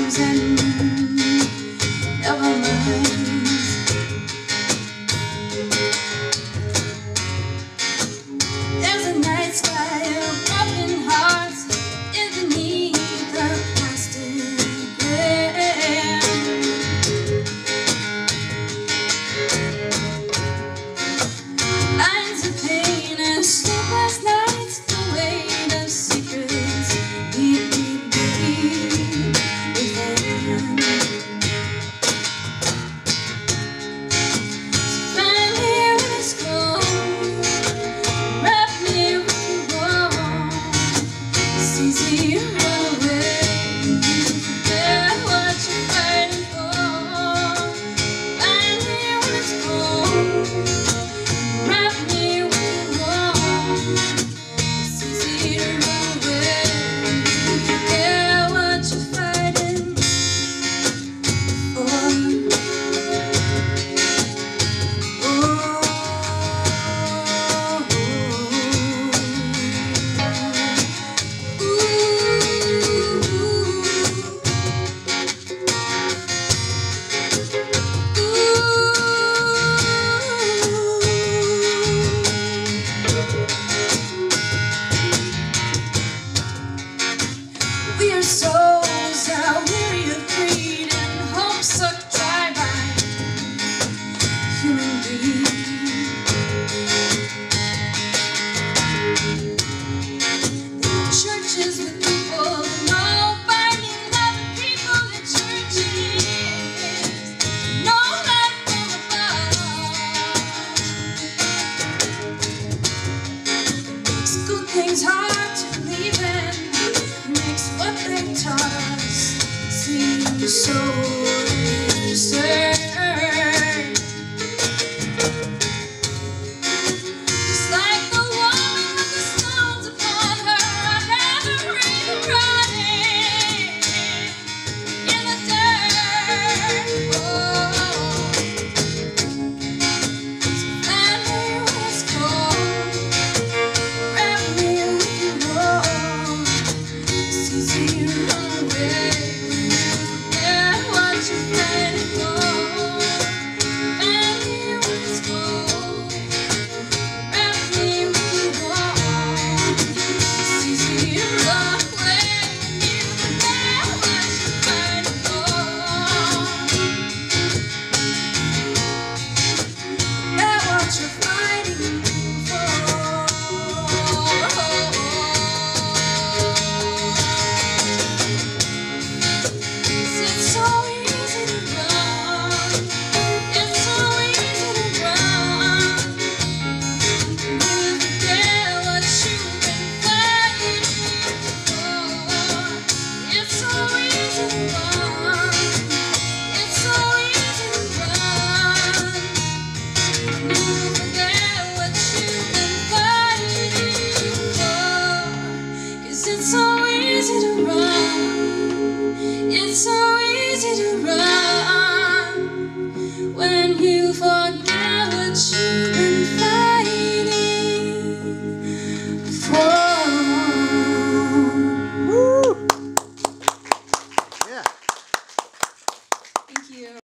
dreams and never mind. There's a night sky of broken hearts beneath the plastic rain. Lines of pain and sleepless nights, the weight of secrets deep, deep, deep within. Finally when it's cold, wrap me with your warmth. It's easy to run away, forget what you're fighting for. Finally when it's cold, wrap me with your warmth. It's easy to run away, forget what you're fighting for. We are souls out weary of greed and hope sucked dry by human greed. There are churches with people who know finding other people in churches. No light from above. Makes good things hard to believe in. Makes what they taught us seem so absurd.